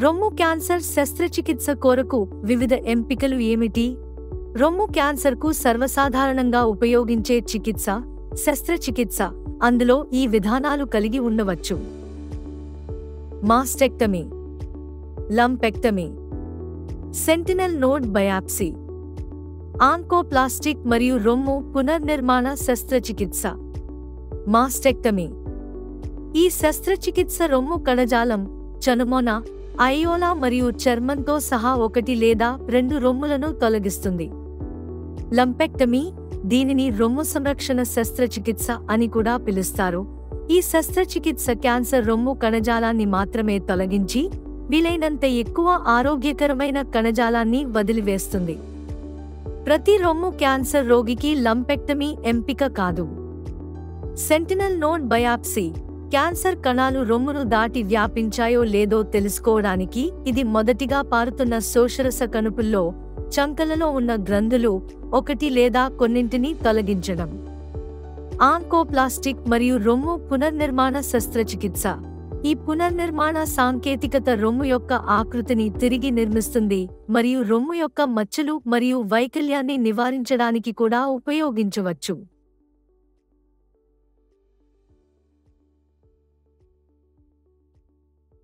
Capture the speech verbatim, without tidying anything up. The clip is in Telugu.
రొమ్ము క్యాన్సర్ శస్త్రచికిత్స కొరకు వివిధ ఎంపికలు ఏమిటి? రొమ్ము క్యాన్సర్కు సర్వసాధారణంగా ఉపయోగించే చికిత్స శస్త్రచికిత్స. అందులో ఈ విధానాలు కలిగి ఉండవచ్చు: mastectomy, lumpectomy, sentinel node biopsy, oncoplastic మరియు రొమ్ము పునర్నిర్మాణ శస్త్రచికిత్స. మాస్టెక్టమీ ఈ శస్త్రచికిత్స రొమ్ము కణజాలం, చనుమొన, అయోలా మరియు చర్మంతో సహా ఒకటి లేదా రెండు రొమ్ములను తొలగిస్తుంది. లంపెక్టమీ దీనిని రొమ్ము సంరక్షణ శస్త్రచికిత్స అని కూడా పిలుస్తారు. ఈ శస్త్రచికిత్స క్యాన్సర్ రొమ్ము కణజాలాన్ని మాత్రమే తొలగించి వీలైనంత ఎక్కువ ఆరోగ్యకరమైన కణజాలాన్ని వదిలివేస్తుంది. ప్రతి రొమ్ము క్యాన్సర్ రోగికి లంపెక్టమీ ఎంపిక కాదు. సెంటినల్ నోడ్ బయాప్సీ క్యాన్సర్ కణాలు రొమ్మును దాటి వ్యాపించాయో లేదో తెలుసుకోవడానికి ఇది మొదటిగా పారుతున్న శోషరస కణుపుల్లో చంకలలో ఉన్న గ్రంథులు ఒకటి లేదా కొన్నింటిని తొలగించడం. ఆంకోప్లాస్టిక్ మరియు రొమ్ము పునర్నిర్మాణ శస్త్రచికిత్స ఈ పునర్నిర్మాణ సాంకేతికత రొమ్ము యొక్క ఆకృతిని తిరిగి నిర్మిస్తుంది మరియు రొమ్ము యొక్క మచ్చలు మరియు వైకల్యాన్ని నివారించడానికి కూడా ఉపయోగించవచ్చు.